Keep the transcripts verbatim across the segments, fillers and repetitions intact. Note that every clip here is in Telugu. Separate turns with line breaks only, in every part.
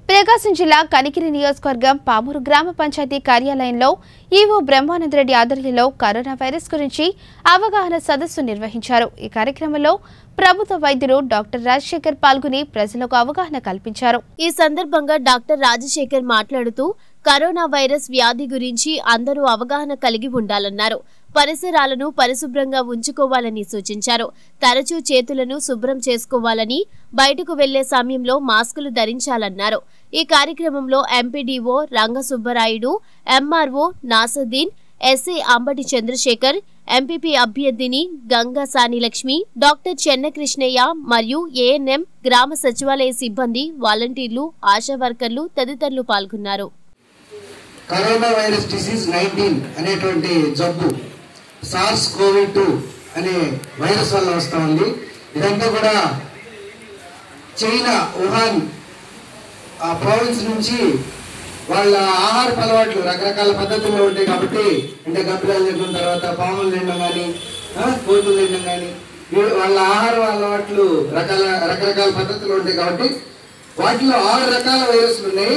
ప్రకాశం జిల్లా కనికిరి నియోజకవర్గం పామూరు గ్రామ పంచాయతీ కార్యాలయంలో ఈవో బ్రహ్మానందరెడ్డి ఆధ్వర్యంలో కరోనా వైరస్ గురించి అవగాహన సదస్సు నిర్వహించారు। ఈ కార్యక్రమంలో ప్రభుత్వ వైద్యులు డాక్టర్ రాజశేఖర్ పాల్గొని ప్రజలకు అవగాహన కల్పించారు। ఈ సందర్భంగా డాక్టర్ రాజశేఖర్ మాట్లాడుతూ కరోనా వైరస్ వ్యాధి గురించి అందరూ అవగాహన కలిగి ఉండాలన్నారు। పరిసరాలను పరిశుభ్రంగా ఉంచుకోవాలని సూచించారు। తరచూ చేతులను శుభ్రం చేసుకోవాలని, బయటకు వెళ్లే సమయంలో మాస్కులు ధరించాలన్నారు। ఈ కార్యక్రమంలో MPDO Rangasubbarayudu, MRO Nasaddin, SI Ambati Chandrashekar, MPP అభ్యర్థిని గంగా సానిలక్ష్మి, డాక్టర్ చెన్నకృష్ణయ్య మరియు ఏఎన్ఎం, గ్రామ సచివాలయ సిబ్బంది, వాలంటీర్లు, ఆశా వర్కర్లు తదితరులు పాల్గొన్నారు।
కరోనా వైరస్ డిసీజ్ నైన్టీన్ అనేటువంటి జబ్బు సార్స్ కోవిడ్ టూ అనే వైరస్ వల్ల వస్తూ ఉంది। ఇదంతా కూడా చైనా వుహాన్ ఆ ప్రావిన్స్ నుంచి వాళ్ళ ఆహార అలవాట్లు రకరకాల పద్ధతుల్లో ఉంటాయి కాబట్టి, అంటే గబ్బిలాలు తినడం, తర్వాత పాములు తినడం కానీ, కోతులు తినడం కానీ, వాళ్ళ ఆహార అలవాట్లు రకాల రకరకాల పద్ధతులు ఉంటాయి కాబట్టి వాటిలో ఆరు రకాల వైరస్లు ఉన్నాయి।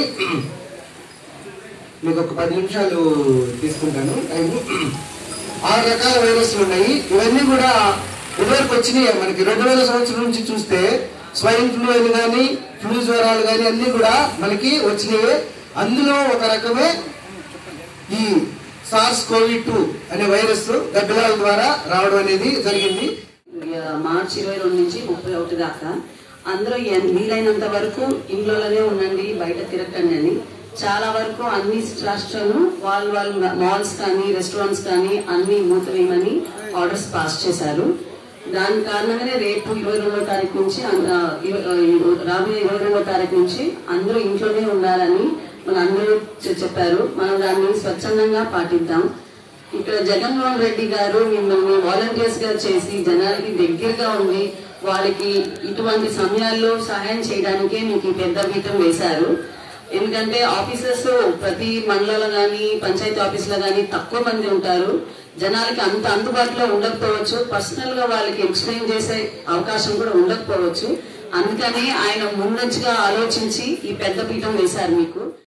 మీకు ఒక పది నిమిషాలు తీసుకుంటాను టైము। ఆరు రకాల వైరస్లు ఉన్నాయి। ఇవన్నీ కూడా ఇదివరకు వచ్చినాయి మనకి రెండు వేల సంవత్సరం నుంచి చూస్తే స్వైన్ ఫ్లూ అని కానీ, ఫ్లూ జ్వరాలు కానీ అన్ని కూడా మనకి వచ్చినాయి। అందులో ఒక రకమే ఈ సార్స్ కోవిడ్ టూ అనే వైరస్ గబ్బిలాల ద్వారా రావడం అనేది జరిగింది।
మార్చి ఇరవై రెండు నుంచి ముప్పై ఒకటి దాకా అందరూ వీలైనంత వరకు ఇంట్లోనే ఉండండి, బయట తిరగండి అని చాలా వరకు అన్ని రాష్ట్రాలు వాళ్ళు వాళ్ళు మాల్స్ కానీ రెస్టారెంట్స్ కానీ అన్ని మూతవేయమని ఆర్డర్స్ పాస్ చేశారు। దాని కారణంగానే రేపు ఇరవై రెండో తారీఖు నుంచి రాబోయే ఇరవై రెండో తారీఖు నుంచి అందరూ ఇంట్లోనే ఉండాలని మన అందరూ చెప్పారు। మనం దాన్ని స్వచ్ఛందంగా పాటిద్దాం। ఇక్కడ జగన్మోహన్ రెడ్డి గారు మిమ్మల్ని వాలంటీర్స్ గా చేసి జనాలకి దగ్గరగా ఉండి వాళ్ళకి ఇటువంటి సమయాల్లో సహాయం చేయడానికే మీకు పెద్ద పీఠం వేశారు। ఎందుకంటే ఆఫీసర్స్ ప్రతి మండలంలో కానీ పంచాయతీ ఆఫీసులో కానీ తక్కువ మంది ఉంటారు, జనాలకి అంత అందుబాటులో ఉండకపోవచ్చు, పర్సనల్ గా వాళ్ళకి ఎక్స్ప్లెయిన్ చేసే అవకాశం కూడా ఉండకపోవచ్చు। అందుకని ఆయన ముందంచుగా ఆలోచించి ఈ పెద్ద పీఠం వేశారు మీకు।